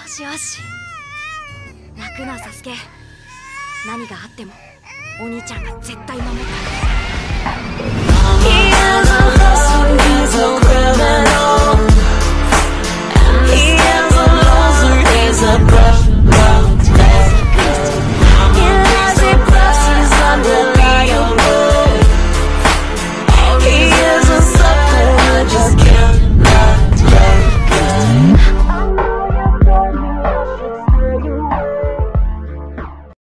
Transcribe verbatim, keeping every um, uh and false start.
しよし。泣くなサスケ。何があってもお兄ちゃんが絶対守ってあげる。